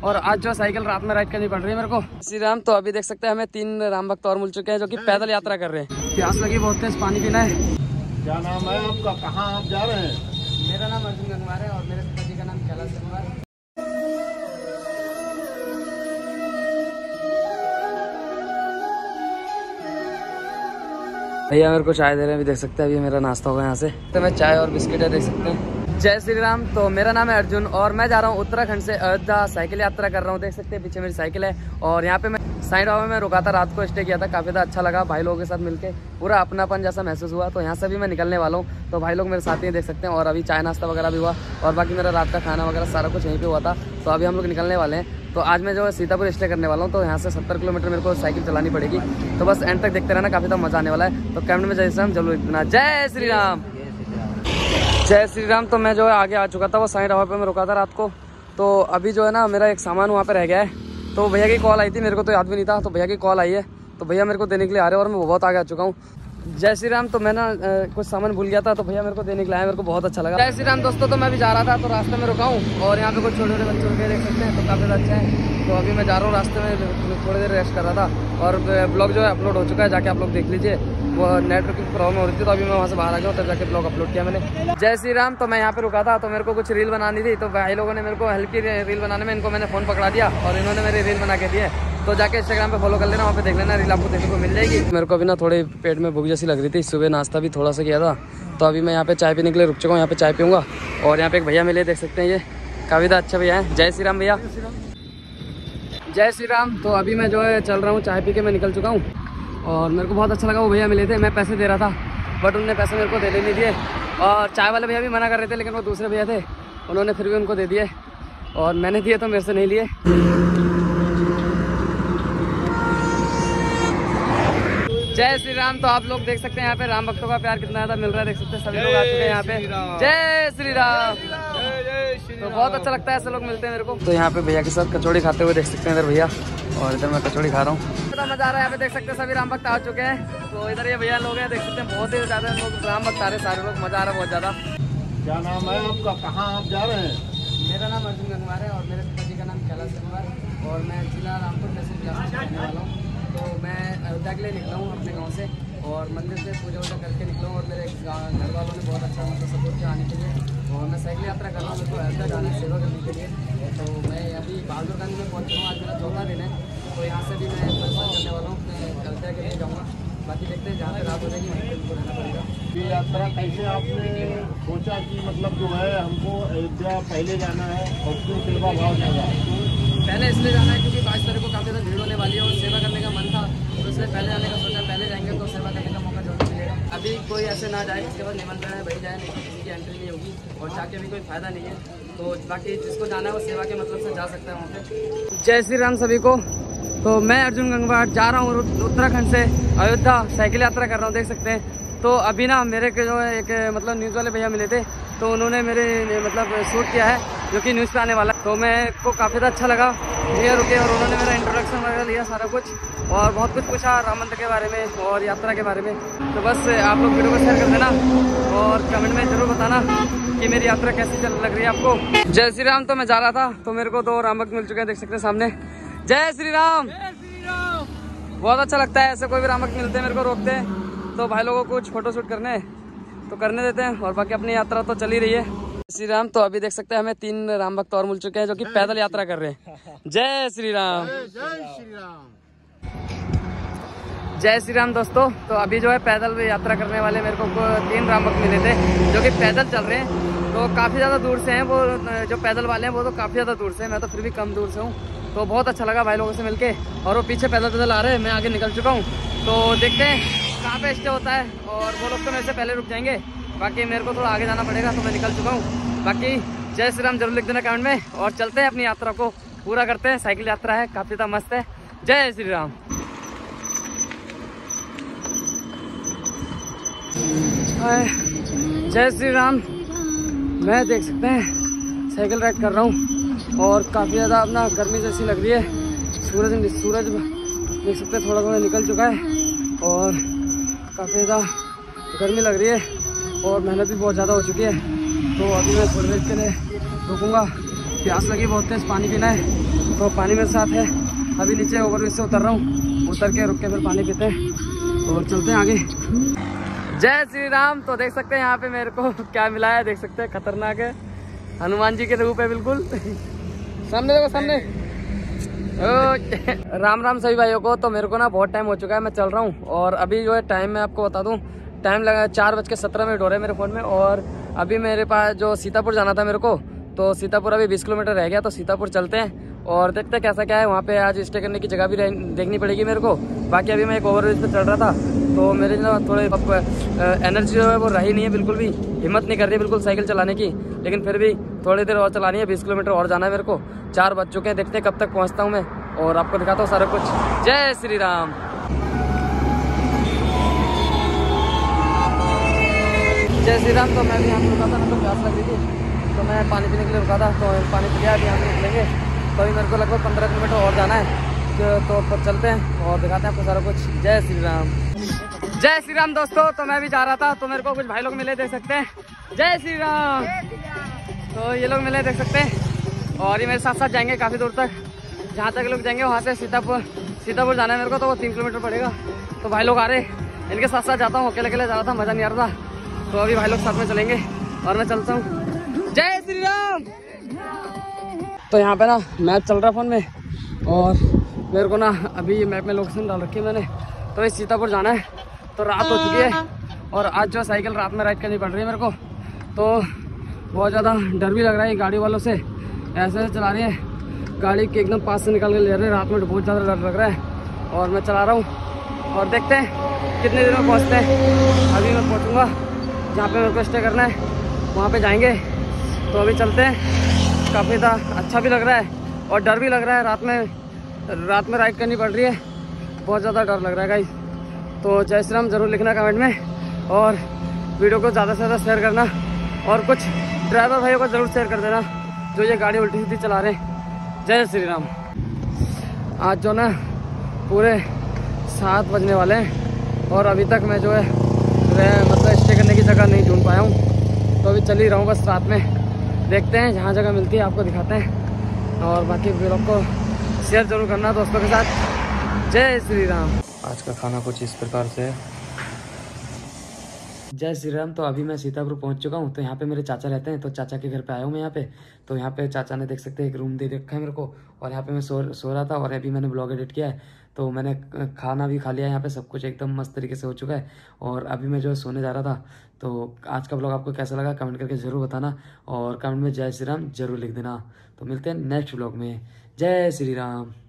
और आज जो साइकिल रात में राइड करनी पड़ रही है मेरे को। श्री राम, तो अभी देख सकते हैं हमें 3 राम भक्त और मिल चुके हैं जो कि पैदल यात्रा कर रहे हैं। प्यास लगी बहुत तेज, पानी पीना है। क्या नाम है आपका, कहाँ आप जा रहे हैं? मेरा नाम अर्जुन गंगवार है और मेरे पिताजी का नाम कैलाश गंगवार है। भैया मेरे को चाय दे रहे हैं, अभी देख सकते हैं। अभी मेरा नाश्ता होगा यहाँ से, तो मैं चाय और बिस्किट है, देख सकते हैं। जय श्री राम। तो मेरा नाम है अर्जुन और मैं जा रहा हूँ उत्तराखंड से अयोध्या, साइकिल यात्रा कर रहा हूँ। देख सकते हैं पीछे मेरी साइकिल है और यहाँ पे मैं साइड बाबा में रुका था, रात को स्टे किया था। काफ़ी ज़्यादा अच्छा लगा, भाई लोगों के साथ मिलके पूरा अपनापन जैसा महसूस हुआ। तो यहाँ से भी मैं निकलने वाला हूँ, तो भाई लोग मेरे साथ ही देख सकते हैं। और अभी चाय नाश्ता वगैरह भी हुआ और बाकी मेरा रात का खाना वगैरह सारा कुछ यहीं पर हुआ था। तो अभी हम लोग निकलने वाले हैं। तो आज मैं जो है सीतापुर स्टे करने वाला हूँ, तो यहाँ से 70 किलोमीटर मेरे को साइकिल चलानी पड़ेगी। तो बस एंड तक देखते रहना, काफ़ी ज़्यादा मजा आने वाला है। तो कैमरे में जय श्री राम जरूर इतना। जय श्री राम, जय श्री राम। तो मैं जो है आगे आ चुका था, वो साइड हवा पे मैं रुका था रात को। तो अभी जो है ना मेरा एक सामान वहाँ पे रह गया है, तो भैया की कॉल आई थी, मेरे को तो याद भी नहीं था। तो भैया की कॉल आई है, तो भैया मेरे को देने के लिए आ रहे हैं और मैं बहुत आगे आ चुका हूँ। जय श्री राम। तो मैं ना कुछ सामान भूल गया था, तो भैया मेरे को देने के लिए आया, मेरे को बहुत अच्छा लगा। जय श्री राम दोस्तों। तो मैं भी जा रहा था, तो रास्ते में रुका हूँ और यहाँ पे कुछ छोटे छोटे बच्चे उनके देख सकते हैं, तो काफ़ी अच्छा है। तो अभी मैं जा रहा हूँ, रास्ते में थोड़ी देर रेस्ट कर रहा था और ब्लॉग जो है अपलोड हो चुका है, जाके आप लोग देख लीजिए। वो नेटवर्क की प्रॉब्लम हो रही थी, तो अभी मैं वहाँ से बाहर आ गया, तब जाके ब्लॉग अपलोड किया मैंने। जय श्री राम। तो मैं यहाँ पे रुका था, तो मेरे को कुछ रील बनानी थी, तो भाई लोगों ने मेरे को हेल्प की रील बनाने में। इनको मैंने फ़ोन पकड़ा दिया और इन्होंने मेरी रील बना के दी है। तो जाके इंस्टाग्राम पे फॉलो कर लेना, वहाँ पे देख लेना, रील आपको देखने को मिल जाएगी। मेरे को अभी ना थोड़ी पेट में भूख जैसी लग रही थी, सुबह नाश्ता भी थोड़ा सा किया था। तो अभी मैं यहाँ पे चाय पीने के लिए रुक चुका हूँ, यहाँ पे चाय पीऊँगा। और यहाँ पे एक भैया मिले, देख सकते हैं, ये काफ़ी अच्छा भैया है। जय श्री राम भैया। जय श्री राम। तो अभी मैं जो है चल रहा हूँ, चाय पी के मैं निकल चुका हूँ और मेरे को बहुत अच्छा लगा। वो भैया मिले थे, मैं पैसे दे रहा था बट उनने पैसे मेरे को देने नहीं दिए। और चाय वाले भैया भी मना कर रहे थे, लेकिन वो दूसरे भैया थे, उन्होंने फिर भी उनको दे दिए और मैंने दिए तो मेरे से नहीं लिए। जय श्री राम। तो आप लोग देख सकते हैं यहाँ पे राम भक्तों का प्यार कितना ज़्यादा मिल रहा है, देख सकते हैं सभी लोग आ चुके हैं यहाँ पे। जय श्री राम। तो बहुत अच्छा लगता है, ऐसे लोग मिलते हैं मेरे को। तो यहाँ पे भैया के साथ कचौड़ी खाते हुए देख सकते हैं इधर भैया, और इधर मैं कचौड़ी खा रहा हूँ। इतना मजा आ रहा है, यहाँ पे देख सकते हैं सभी राम भक्त आ चुके हैं। तो इधर ये भैया लोग हैं, देख सकते हैं बहुत ही ज़्यादा लोग राम भक्त आ रहे हैं, सारे लोग, मजा आ रहा है बहुत ज़्यादा। क्या नाम है आपका, कहाँ आप जा रहे हैं? मेरा नाम अर्जुन गंगवार है और मेरे पिताजी का नाम कैलाश गंगवार है और मैं जिला रामपुर तहसील बिलासपुर से रहने वाला हूँ। तो मैं अयोध्या के लिए निकला हूँ अपने गाँव से और मंदिर से पूजा वूजा करके निकला हूँ और मेरे घर वालों ने बहुत अच्छा मतलब सपोर्ट किया आने के लिए। और मैं साइकिल यात्रा कर रहा हूँ, मेरे को अयोध्या जाना है सेवा करने के लिए। तो मैं अभी बहादुरगंज में पहुँच रहा हूँ, आज मेरा 14वां दिन है। तो यहाँ से भी मैं दर्शन करने वाला हूँ, मैं अयोध्या के लिए जाऊँगा। बाकी देखते हैं, जहाँ पे रात हो जाएगी वहीं पर उनको रहना पड़ेगा। ये यात्रा कैसे आपने सोचा कि मतलब जो है हमको अयोध्या पहले जाना है और क्यों सेवा भाव जाना है? पहले इसलिए जाना है क्योंकि 22 तारीख को काफ़ी ज़्यादा भीड़ होने वाली है और सेवा करने का मन था, तो इसलिए पहले जाने का सोचा। पहले जाएंगे तो सेवा करने का मौका जरूर मिलेगा। अभी कोई ऐसे ना जाए, इसके बाद निमंत्रण है वही जाए, नहीं तो किसी की एंट्री नहीं होगी और जाके भी कोई फायदा नहीं है। तो बाकी जिसको जाना है वो सेवा के मतलब से जा सकता है वहाँ पे। जय श्री राम सभी को। तो मैं अर्जुन गंगवार जा रहा हूँ उत्तराखंड से अयोध्या, साइकिल यात्रा कर रहा हूँ, देख सकते हैं। तो अभी ना मेरे के जो है एक मतलब न्यूज़ वाले भैया मिले थे, तो उन्होंने मेरे मतलब शूट किया है जो कि न्यूज़ पे आने वाला है। तो मेरे को काफ़ी ज़्यादा अच्छा लगा, भैया रुके और उन्होंने मेरा इंट्रोडक्शन वगैरह लिया सारा कुछ और बहुत कुछ पूछा राम मंदिर के बारे में और यात्रा के बारे में। तो बस आप लोग वीडियो को शेयर कर देना और कमेंट में ज़रूर बताना कि मेरी यात्रा कैसी चल लग रही है आपको। जय श्री राम। तो मैं जा रहा था, तो मेरे को 2 राम भक्त मिल चुके हैं, देख सकते हैं सामने। जय श्री राम। बहुत अच्छा लगता है, ऐसे कोई भी राम भक्त मिलते हैं मेरे को, रोकते हैं तो भाई लोगों को कुछ फोटो शूट करने तो करने देते हैं और बाकी अपनी यात्रा तो चली रही है। श्री राम। तो अभी देख सकते हैं हमें 3 राम भक्त और मिल चुके हैं जो कि पैदल यात्रा कर रहे हैं। जय श्री राम। जय श्री राम। जय श्री राम दोस्तों। तो अभी जो है पैदल यात्रा करने वाले मेरे को 3 राम भक्त मिले थे जो कि पैदल चल रहे हैं। तो काफ़ी ज़्यादा दूर से हैं वो, जो पैदल वाले हैं वो तो काफ़ी ज़्यादा दूर से हैं, मैं तो फिर भी कम दूर से हूँ। तो बहुत अच्छा लगा भाई लोगों से मिलके और वो पीछे पैदल आ रहे हैं, मैं आगे निकल चुका हूँ। तो देखते हैं कहाँ पे स्टे होता है और वो लोग तो मेरे से पहले रुक जाएंगे, बाकी मेरे को थोड़ा आगे जाना पड़ेगा, तो मैं निकल चुका हूँ। बाकी जय श्री राम जरूर लिख देना कमेंट में और चलते हैं अपनी यात्रा को पूरा करते हैं। साइकिल यात्रा है, काफ़ी ज़्यादा मस्त है। जय श्री राम। जय श्री राम। मैं देख सकते हैं साइकिल राइड कर रहा हूँ और काफ़ी ज़्यादा अपना गर्मी जैसी लग रही है। सूरज देख सकते हैं थोड़ा थोड़ा निकल चुका है और काफ़ी ज़्यादा गर्मी लग रही है और मेहनत भी बहुत ज़्यादा हो चुकी है। तो अभी मैं थोड़ी देर के लिए रुकूँगा, प्यास लगी बहुत तेज़, पानी पीना है तो पानी मेरे साथ है। अभी नीचे ओवरब्रिज से उतर रहा हूँ, उतर के रुक के फिर पानी पीते हैं और चलते हैं आगे। जय श्री राम। तो देख सकते हैं यहाँ पे मेरे को क्या मिला है, देख सकते हैं खतरनाक है, हनुमान जी के रूप है बिल्कुल। सामने देखो सामने। राम राम सभी भाइयों को। तो मेरे को ना बहुत टाइम हो चुका है, मैं चल रहा हूँ और अभी जो है टाइम मैं आपको बता दूँ, टाइम लगा 4:17 हो रहे हैं मेरे फ़ोन में। और अभी मेरे पास जो सीतापुर जाना था मेरे को, तो सीतापुर अभी 20 किलोमीटर रह गया, तो सीतापुर चलते हैं और देखते हैं कैसा क्या है। वहाँ पे आज स्टे करने की जगह भी देखनी पड़ेगी मेरे को। बाकी अभी मैं एक ओवरब्रिज पे चल रहा था, तो मेरे जो थोड़े एनर्जी जो है वो रही नहीं है, बिल्कुल भी हिम्मत नहीं कर रही है बिल्कुल साइकिल चलाने की। लेकिन फिर भी थोड़ी देर और चलानी है, 20 किलोमीटर और जाना है मेरे को। 4 बज चुके हैं, देखते हैं कब तक पहुँचता हूँ मैं और आपको दिखाता हूँ सारा कुछ। जय श्री राम। जय श्री राम। तो मैं भी यहाँ पे रुका था, मतलब प्यास लग रही थी तो मैं पानी पीने के लिए रुका था, तो पानी पी लिया। अभी यहाँ पे निकलेंगे, तो अभी मेरे को लगभग 15 किलोमीटर और जाना है, तो चलते हैं और दिखाते हैं आपको सारा कुछ। जय श्री राम। जय श्री राम दोस्तों। तो मैं भी जा रहा था, तो मेरे को कुछ भाई लोग मिले, देख सकते हैं। जय श्री राम। तो ये लोग मिले, देख सकते हैं, और ये मेरे साथ साथ जाएंगे काफ़ी दूर तक। जहाँ तक लोग जाएंगे वहाँ से सीतापुर जाना है मेरे को, तो वो 3 किलोमीटर पड़ेगा। तो भाई लोग आ रहे, इनके साथ साथ जाता हूँ, अकेले अकेले जा रहा था, मज़ा नहीं आ रहा था। तो अभी भाई लोग साथ में चलेंगे और मैं चलता हूँ। जय श्री राम। तो यहाँ पे ना मैप चल रहा है फ़ोन में और मेरे को ना अभी मैप में लोकेशन डाल रखी है मैंने, तो इस सीतापुर जाना है। तो रात हो चुकी है और आज जो साइकिल रात में राइड करनी पड़ रही है मेरे को, तो बहुत ज़्यादा डर भी लग रहा है गाड़ी वालों से, ऐसे चला रही है गाड़ी के एकदम पास से निकाल के ले रहे हैं। रात में बहुत ज़्यादा डर लग रहा है और मैं चला रहा हूँ और देखते हैं कितने देर में पहुँचते हैं। अभी मैं पहुँचूँगा जहाँ पे मेरे को स्टे करना है, वहाँ पे जाएंगे। तो अभी चलते हैं। काफ़ी अच्छा भी लग रहा है और डर भी लग रहा है, रात में राइड करनी पड़ रही है, बहुत ज़्यादा डर लग रहा है गाइस। तो जय श्री राम ज़रूर लिखना कमेंट में और वीडियो को ज़्यादा से ज़्यादा शेयर करना और कुछ ड्राइवर भाइयों को ज़रूर शेयर कर देना जो ये गाड़ी उल्टी सीधी चला रहे हैं। जय श्री राम। आज जो ना पूरे 7 बजने वाले हैं और अभी तक मैं जो है मतलब स्टे करने की जगह नहीं ढूंढ पाया हूँ। तो अभी चल ही रहा हूँ बस, रात में देखते हैं, जहाँ जगह मिलती है आपको दिखाते हैं और बाकी वीडियो को शेयर जरूर करना दोस्तों के साथ। जय श्री राम। आज का खाना कुछ इस प्रकार से है। जय श्री राम। तो अभी मैं सीतापुर पहुंच चुका हूं। तो यहाँ पे मेरे चाचा रहते हैं, तो चाचा के घर पे आया हूँ मैं यहाँ पे। तो यहाँ पे चाचा ने देख सकते हैं एक रूम दे रखा है मेरे को और यहाँ पे मैं सो रहा था और अभी मैंने ब्लॉग एडिट किया है। तो मैंने खाना भी खा लिया, यहाँ पे सब कुछ एकदम मस्त तरीके से हो चुका है और अभी मैं जो है सोने जा रहा था। तो आज का ब्लॉग आपको कैसा लगा कमेंट करके ज़रूर बताना और कमेंट में जय श्री राम जरूर लिख देना। तो मिलते हैं नेक्स्ट ब्लॉग में। जय श्री राम।